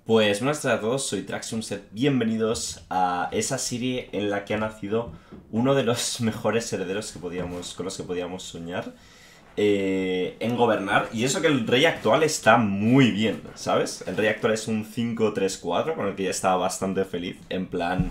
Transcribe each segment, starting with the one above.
Pues buenas tardes a todos, soy Traxxumset. Bienvenidos a esa serie en la que ha nacido uno de los mejores herederos con los que podíamos soñar en gobernar. Y eso que el rey actual está muy bien, ¿sabes? El rey actual es un 5-3-4 con el que ya estaba bastante feliz. En plan...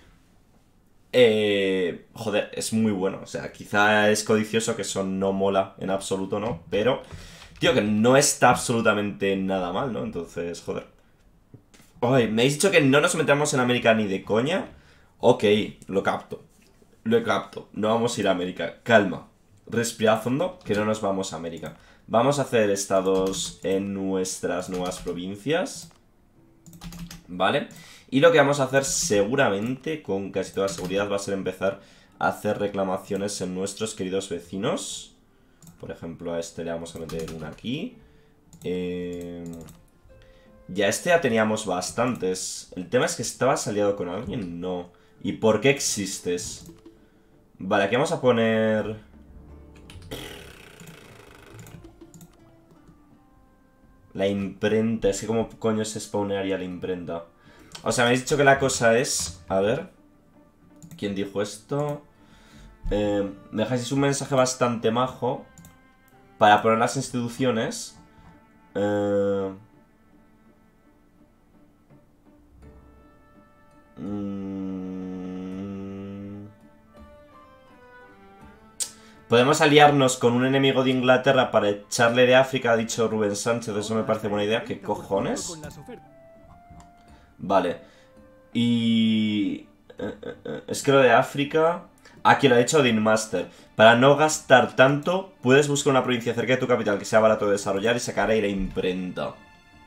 joder, es muy bueno. O sea, quizá es codicioso, que eso no mola en absoluto, ¿no? Pero, tío, que no está absolutamente nada mal, ¿no? Entonces, joder. Ay, me habéis dicho que no nos metamos en América ni de coña. Ok, lo capto. Lo capto. No vamos a ir a América. Calma. Respira fondo, que no nos vamos a América. Vamos a hacer estados en nuestras nuevas provincias. ¿Vale? Y lo que vamos a hacer seguramente, con casi toda seguridad, va a ser empezar a hacer reclamaciones en nuestros queridos vecinos. Por ejemplo, a este le vamos a meter una aquí. Ya este ya teníamos bastantes. El tema es que estabas aliado con alguien, no. ¿Y por qué existes? Vale, aquí vamos a poner... La imprenta. Es que cómo coño se spawnearía la imprenta. O sea, me habéis dicho que la cosa es... A ver. ¿Quién dijo esto? Me dejáis un mensaje bastante majo para poner las instituciones. Eh... Podemos aliarnos con un enemigo de Inglaterra para echarle de África, ha dicho Rubén Sánchez. Eso me parece buena idea. ¿Qué cojones? Vale. Y... es que lo de África... Aquí lo ha dicho Odin Master. Para no gastar tanto, puedes buscar una provincia cerca de tu capital que sea barato de desarrollar y sacar ahí la imprenta.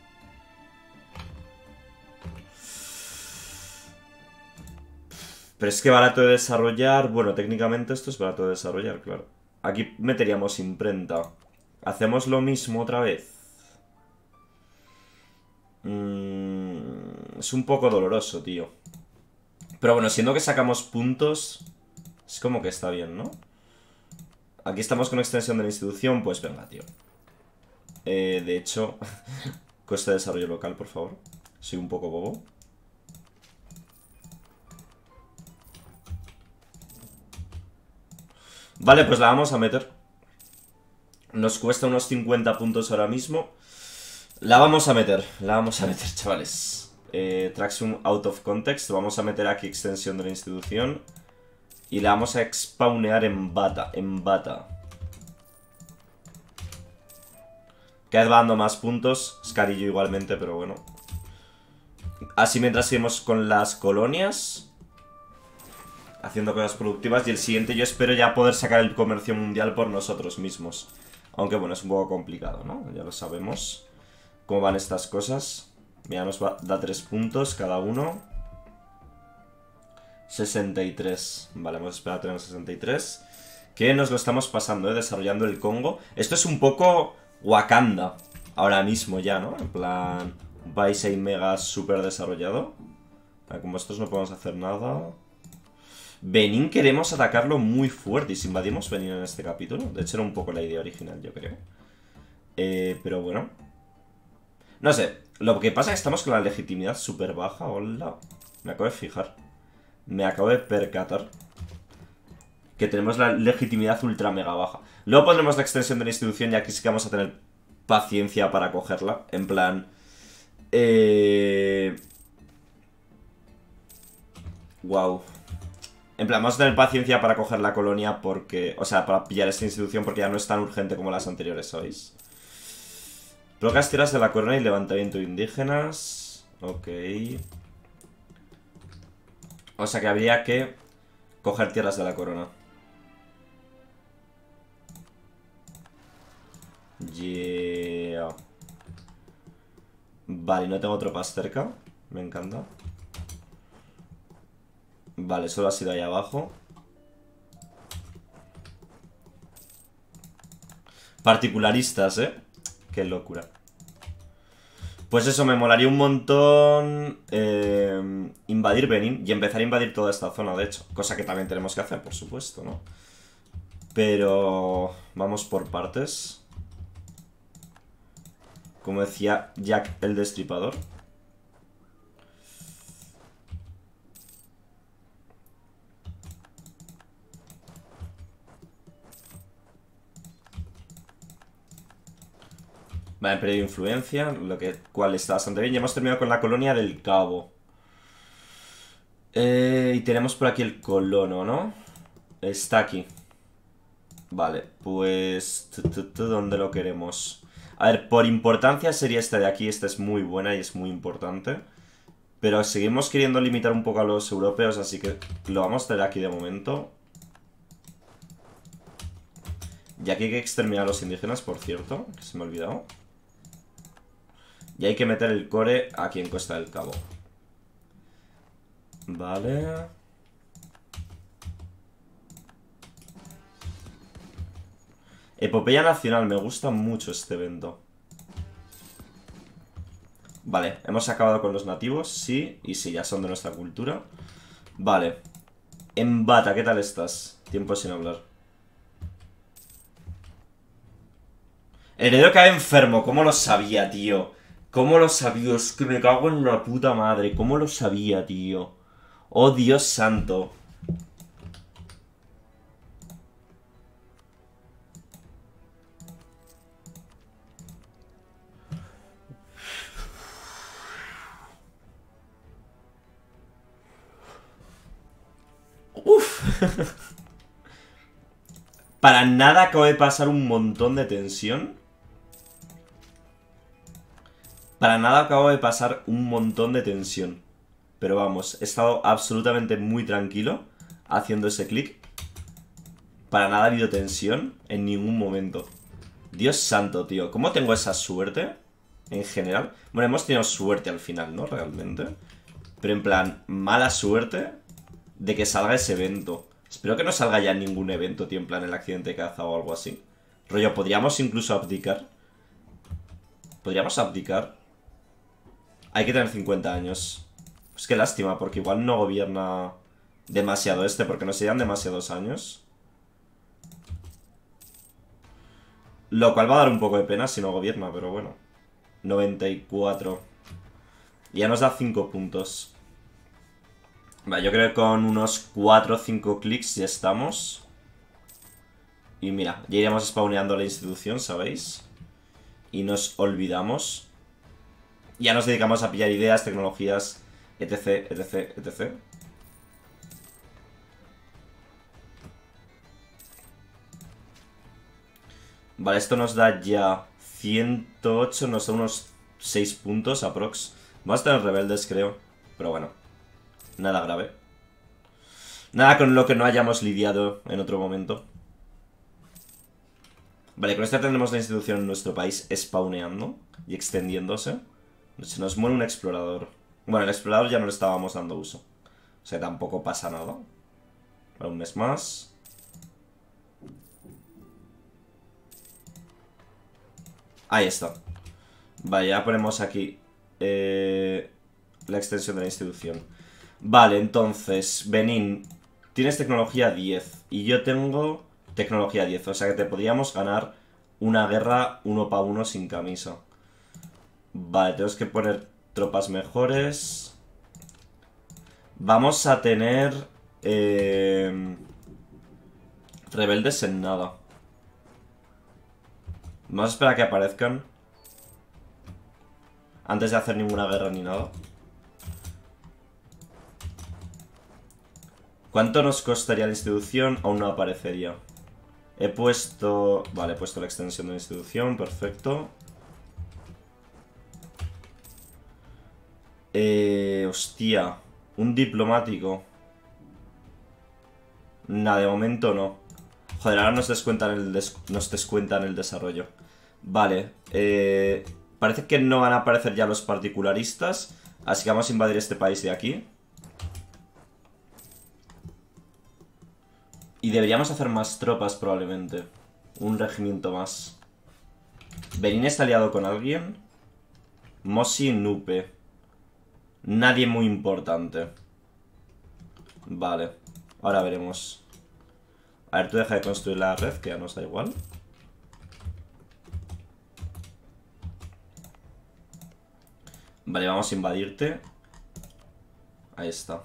Pero es que barato de desarrollar... Bueno, técnicamente esto es barato de desarrollar, claro. Aquí meteríamos imprenta. ¿Hacemos lo mismo otra vez? Es un poco doloroso, tío. Pero bueno, siendo que sacamos puntos... Es como que está bien, ¿no? Aquí estamos con extensión de la institución. Pues venga, tío. De hecho... Coste de desarrollo local, por favor. Soy un poco bobo. Vale, pues la vamos a meter. Nos cuesta unos 50 puntos ahora mismo. La vamos a meter, chavales. Traxxum out of context. Vamos a meter aquí extensión de la institución. Y la vamos a expawnear en Bata. Cada vez va dando más puntos. Scarillo igualmente, pero bueno. Así mientras seguimos con las colonias. Haciendo cosas productivas. Y el siguiente yo espero ya poder sacar el comercio mundial por nosotros mismos. Aunque bueno, es un poco complicado, ¿no? Ya lo sabemos. Cómo van estas cosas. Mira, da 3 puntos cada uno. 63. Vale, vamos a esperar a tener 63. Que nos lo estamos pasando, desarrollando el Congo. Esto es un poco Wakanda. Ahora mismo ya, ¿no? En plan, un país ahí mega súper desarrollado. Como estos no podemos hacer nada. Benín queremos atacarlo muy fuerte. Y si invadimos Benín en este capítulo. De hecho era un poco la idea original, yo creo. Pero bueno. No sé, lo que pasa es que estamos con la legitimidad súper baja. Hola. Me acabo de fijar. Me acabo de percatar que tenemos la legitimidad ultra mega baja. Luego pondremos la extensión de la institución y aquí sí que vamos a tener paciencia para cogerla. En plan... Wow. En plan, vamos a tener paciencia para coger la colonia porque... O sea, para pillar esta institución porque ya no es tan urgente como las anteriores, ¿sabéis? Placas tierras de la corona y levantamiento de indígenas. Ok. O sea que habría que coger tierras de la corona. Yeah. Vale, no tengo tropas cerca. Me encanta. Vale, solo ha sido ahí abajo. Particularistas, ¿eh? Qué locura. Pues eso, me molaría un montón invadir Benín y empezar a invadir toda esta zona, de hecho. Cosa que también tenemos que hacer, por supuesto, ¿no? Pero vamos por partes. Como decía Jack el Destripador. Vale, han perdido influencia, cual está bastante bien. Y hemos terminado con la colonia del Cabo. Y tenemos por aquí el colono, ¿no? Está aquí. Vale, pues... ¿Dónde lo queremos? A ver, por importancia sería esta de aquí. Esta es muy buena y es muy importante. Pero seguimos queriendo limitar un poco a los europeos, así que lo vamos a tener aquí de momento. Y aquí hay que exterminar a los indígenas, por cierto, que se me ha olvidado. Y hay que meter el core aquí en Costa del Cabo. Vale. Epopeya Nacional, me gusta mucho este evento. Vale, hemos acabado con los nativos, sí, y sí, ya son de nuestra cultura. Vale. Embata, ¿qué tal estás? Tiempo sin hablar. Heredero cae enfermo, ¿cómo lo sabía, tío? ¿Cómo lo sabía? Es que me cago en la puta madre, ¿cómo lo sabía, tío? Oh, Dios santo. Uf. Para nada acabo de pasar un montón de tensión. Para nada acabo de pasar un montón de tensión. Pero vamos, he estado absolutamente muy tranquilo haciendo ese clic. Para nada ha habido tensión en ningún momento. Dios santo, tío. ¿Cómo tengo esa suerte? En general. Bueno, hemos tenido suerte al final, ¿no? Realmente. Pero en plan, mala suerte de que salga ese evento. Espero que no salga ya ningún evento, tío, en plan el accidente de caza o algo así. Rollo, podríamos incluso abdicar. ¿Podríamos abdicar? Hay que tener 50 años. Pues qué lástima, porque igual no gobierna demasiado este, porque no serían demasiados años. Lo cual va a dar un poco de pena si no gobierna, pero bueno. 94. Ya nos da 5 puntos. Vale, yo creo que con unos 4 o 5 clics ya estamos. Y mira, ya iremos spawneando la institución, ¿sabéis? Y nos olvidamos. Ya nos dedicamos a pillar ideas, tecnologías, etc, etc, etc. Vale, esto nos da ya 108, nos da unos 6 puntos aprox. Vamos a tener rebeldes, creo. Pero bueno, nada grave. Nada con lo que no hayamos lidiado en otro momento. Vale, con esto tendremos la institución en nuestro país spawneando y extendiéndose. Se nos muere un explorador. Bueno, el explorador ya no le estábamos dando uso. O sea, tampoco pasa nada. Vale, un mes más. Ahí está. Vale, ya ponemos aquí la extensión de la institución. Vale, entonces, Benín, tienes tecnología 10 y yo tengo tecnología 10. O sea que te podríamos ganar una guerra 1 para 1 sin camisa. Vale, tenemos que poner tropas mejores. Vamos a tener rebeldes en nada. Vamos a esperar a que aparezcan antes de hacer ninguna guerra ni nada. ¿Cuánto nos costaría la institución? Aún no aparecería. He puesto... Vale, he puesto la extensión de la institución, perfecto. Hostia. Un diplomático. Nada, de momento no. Joder, ahora nos descuentan el desarrollo. Vale. Parece que no van a aparecer ya los particularistas. Así que vamos a invadir este país de aquí. Y deberíamos hacer más tropas probablemente. Un regimiento más. Benín está aliado con alguien. Mosi Nupe. Nadie muy importante. Vale. Ahora veremos. A ver, tú deja de construir la red, que ya nos da igual. Vale, vamos a invadirte. Ahí está.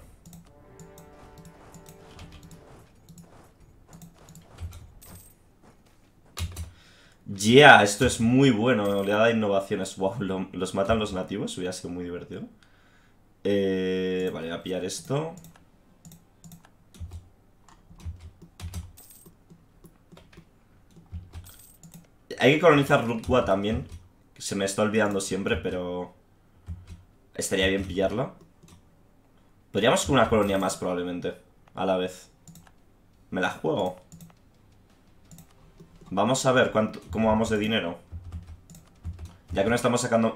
Yeah, esto es muy bueno. Oleada de innovaciones. Wow, los matan los nativos. Hubiera sido muy divertido. Vale, voy a pillar esto. Hay que colonizar Rukwa también. Se me está olvidando siempre, pero estaría bien pillarla. Podríamos con una colonia más probablemente. A la vez. Me la juego. Vamos a ver cómo vamos de dinero. Ya que no estamos sacando...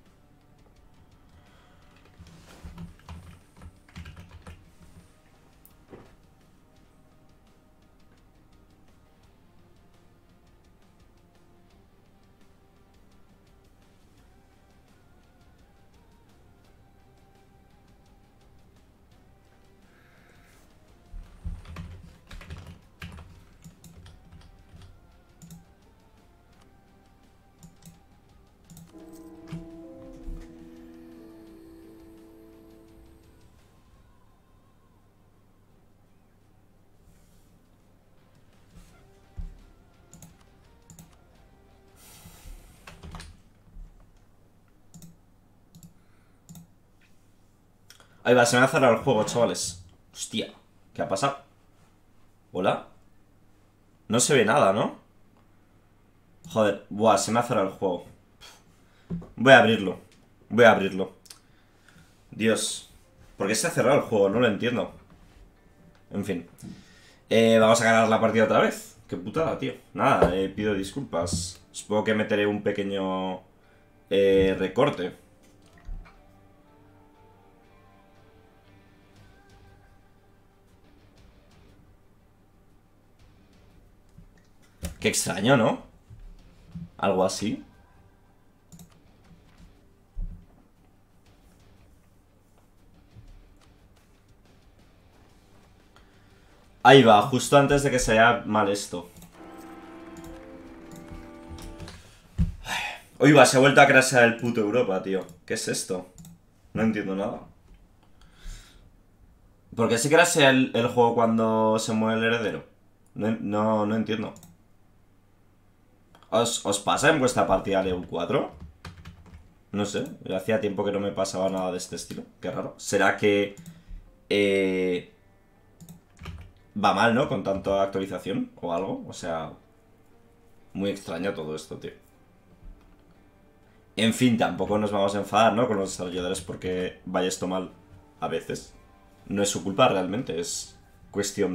Ahí va, se me ha cerrado el juego, chavales. Hostia, ¿qué ha pasado? ¿Hola? No se ve nada, ¿no? Joder, buah, se me ha cerrado el juego. Voy a abrirlo. Voy a abrirlo. Dios. ¿Por qué se ha cerrado el juego? No lo entiendo. En fin. Vamos a ganar la partida otra vez. Qué putada, tío. Nada, pido disculpas. Supongo que meteré un pequeño recorte. Qué extraño, ¿no? Algo así. Ahí va, justo antes de que se vea mal esto. Uy, va, se ha vuelto a crearse el puto Europa, tío. ¿Qué es esto? No entiendo nada. ¿Por qué se crasea el juego cuando se muere el heredero? No entiendo. ¿Os pasa en vuestra partida de EU4? No sé, hacía tiempo que no me pasaba nada de este estilo. Qué raro. ¿Será que eh, va mal, ¿no? Con tanta actualización o algo. O sea, muy extraño todo esto, tío. En fin, tampoco nos vamos a enfadar, ¿no? Con los desarrolladores porque vaya esto mal a veces. No es su culpa realmente, es cuestión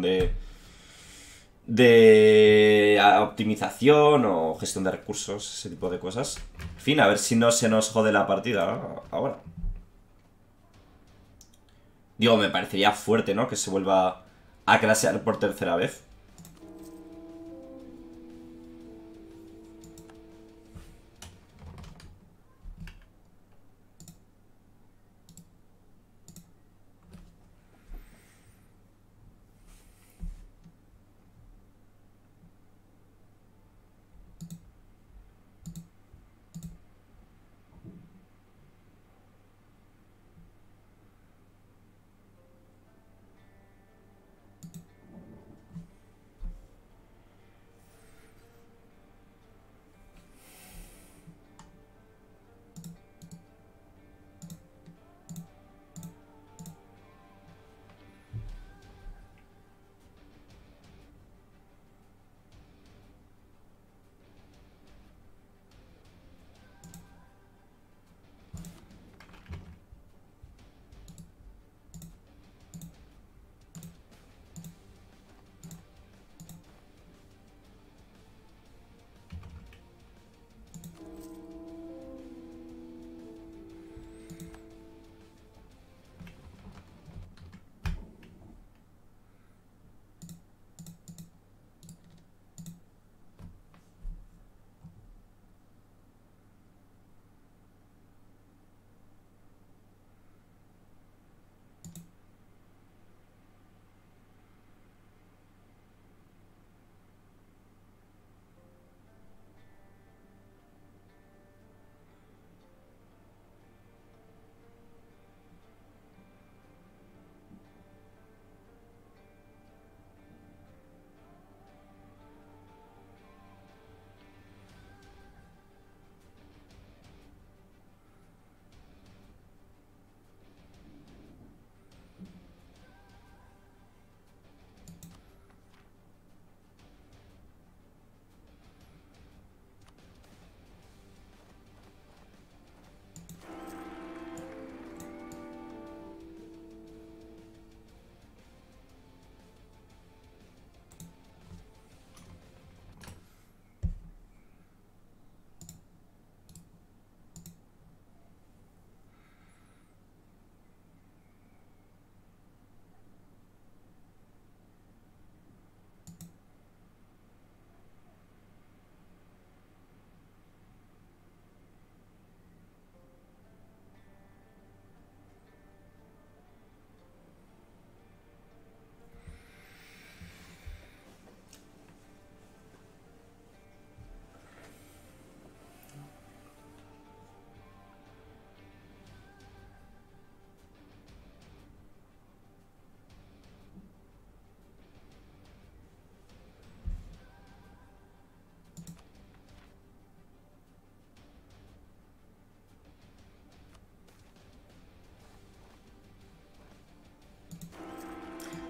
de optimización o gestión de recursos, ese tipo de cosas. En fin, a ver si no se nos jode la partida ahora. Digo, me parecería fuerte, ¿no? Que se vuelva a clasear por tercera vez.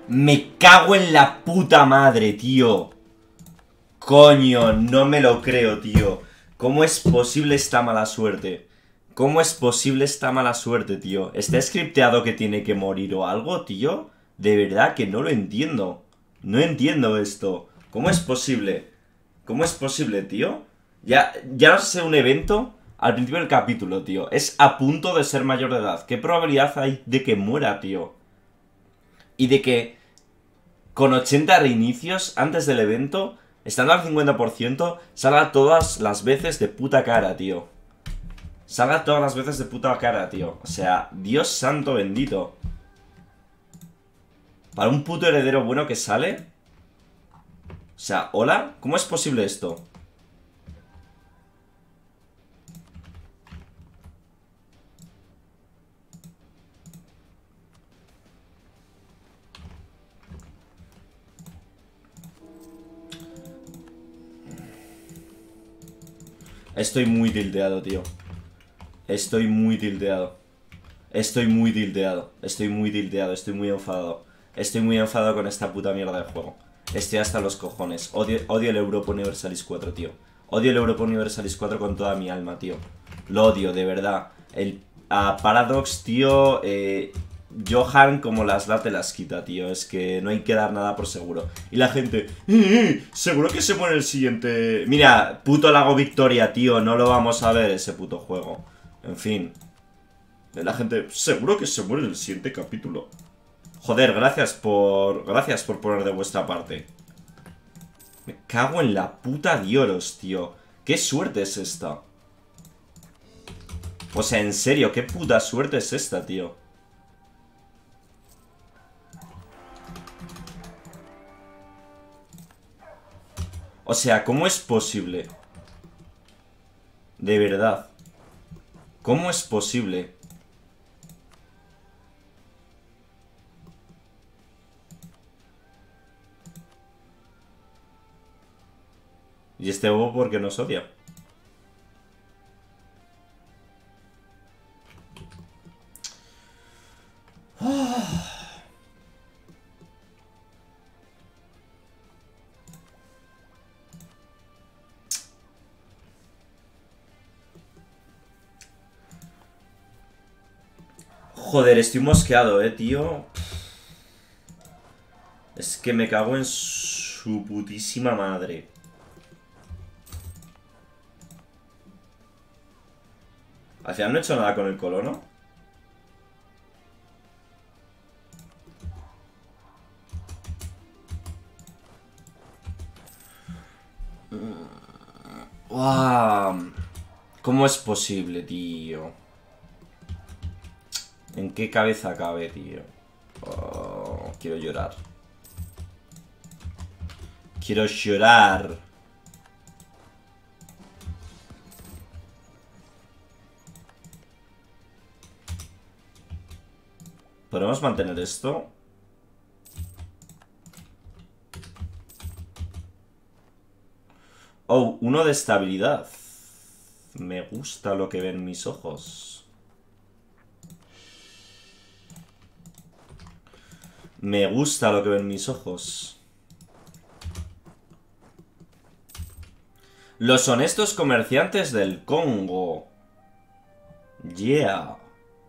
Me cago en la puta madre, tío. Coño, no me lo creo, tío. ¿Cómo es posible esta mala suerte? ¿Cómo es posible esta mala suerte, tío? ¿Está scripteado que tiene que morir o algo, tío? De verdad que no lo entiendo. No entiendo esto. ¿Cómo es posible? ¿Cómo es posible, tío? Ya no sé un evento al principio del capítulo, tío. Es a punto de ser mayor de edad. ¿Qué probabilidad hay de que muera, tío? Y de que con 80 reinicios antes del evento, estando al 50%, salga todas las veces de puta cara, tío. Salga todas las veces de puta cara, tío. O sea, Dios santo bendito. Para un puto heredero bueno que sale. O sea, ¿hola? ¿Cómo es posible esto? Estoy muy tildeado, tío. Estoy muy tildeado. Estoy muy tildeado. Estoy muy tildeado. Estoy muy enfadado. Estoy muy enfadado con esta puta mierda de juego. Estoy hasta los cojones. Odio el Europa Universalis 4, tío. Odio el Europa Universalis 4 con toda mi alma, tío. Lo odio, de verdad. A Paradox, tío. Johan como las da te las quita, tío. Es que no hay que dar nada por seguro. Y la gente, seguro que se muere el siguiente. Mira, puto Lago Victoria, tío. No lo vamos a ver ese puto juego. En fin. La gente, seguro que se muere en el siguiente capítulo. Joder, gracias por poner de vuestra parte. Me cago en la puta Dioros, tío. ¿Qué suerte es esta? O sea, en serio, ¿qué puta suerte es esta, tío? O sea, ¿cómo es posible? De verdad. ¿Cómo es posible? Y este bobo porque nos odia. Joder, estoy mosqueado, tío. Es que me cago en su putísima madre. Al final no he hecho nada con el colono. ¡Wow! ¿Cómo es posible, tío? ¿En qué cabeza cabe, tío? Oh, quiero llorar. Quiero llorar. ¿Podemos mantener esto? Oh, uno de estabilidad. Me gusta lo que ven mis ojos. Me gusta lo que ven mis ojos. Los honestos comerciantes del Congo. Yeah.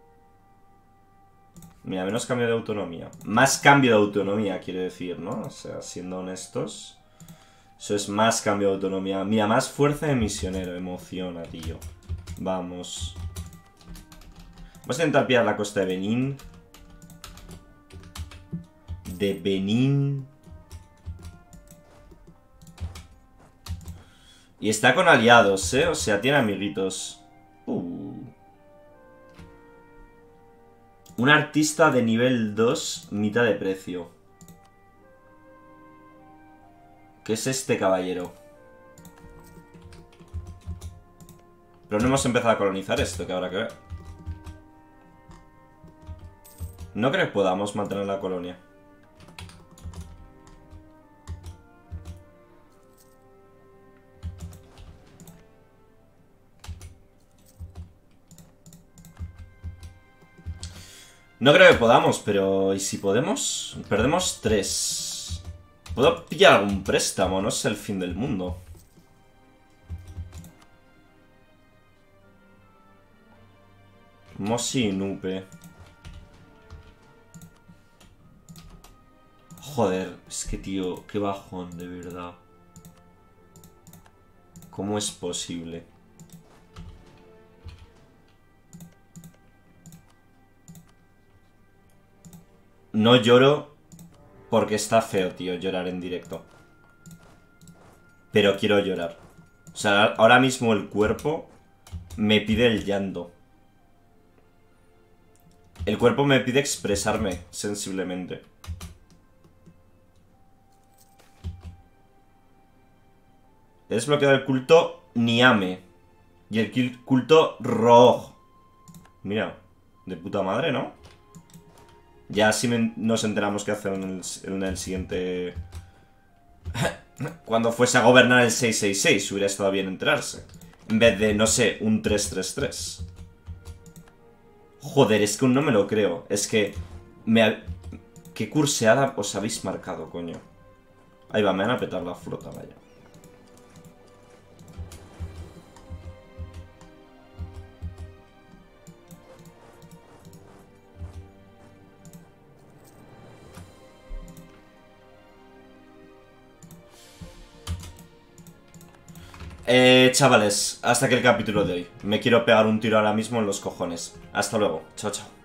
Mira, menos cambio de autonomía. Más cambio de autonomía, quiero decir, ¿no? O sea, siendo honestos. Eso es más cambio de autonomía. Mira, más fuerza de misionero. Emociona, tío. Vamos. Vamos a intentar pillar la costa de Benín. De Benín. Y está con aliados, ¿eh? O sea, tiene amiguitos. Un artista de nivel 2, mitad de precio. ¿Qué es este caballero? Pero no hemos empezado a colonizar esto, que habrá que ver. No creo que podamos mantener la colonia. No creo que podamos, pero ¿y si podemos? Perdemos 3. ¿Puedo pillar algún préstamo? No es el fin del mundo. Mosi y Nupe. Joder, es que tío, qué bajón, de verdad. ¿Cómo es posible? No lloro porque está feo, tío, llorar en directo. Pero quiero llorar. O sea, ahora mismo el cuerpo me pide el llanto. El cuerpo me pide expresarme sensiblemente. He desbloqueado el culto Niame. Y el culto Roog. Mira, de puta madre, ¿no? Ya así nos enteramos qué hacer en el siguiente... Cuando fuese a gobernar el 666 hubiera estado bien enterarse. En vez de, no sé, un 333. Joder, es que aún no me lo creo. Es que... ¿Qué curseada os habéis marcado, coño? Ahí va, me van a petar la flota, vaya. Chavales, hasta aquí el capítulo de hoy. Me quiero pegar un tiro ahora mismo en los cojones. Hasta luego. Chao, chao.